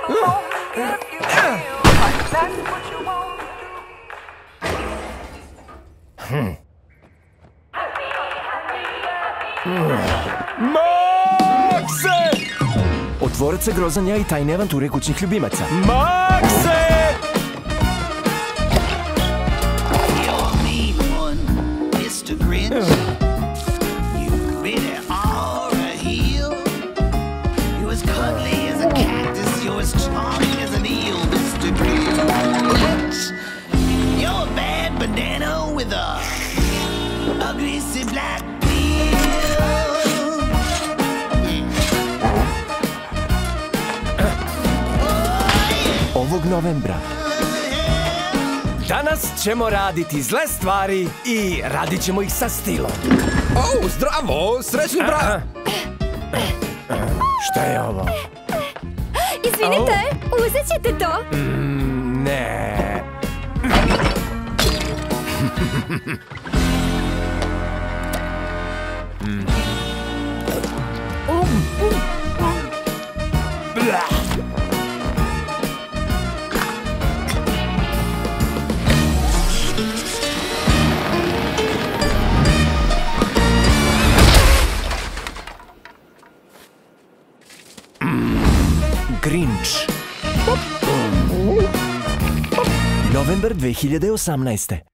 Makse! Od tvoraca grozanja i tajne avanture kućnih ljubimaca. Makse! Ovog novembra. Danas ćemo raditi zle stvari i radit ćemo ih sa stilom. O, zdravo! Srećni brat! Šta je ovo? Izvinite, uzet ćete to? Ne. Grinch. Novembar 2018.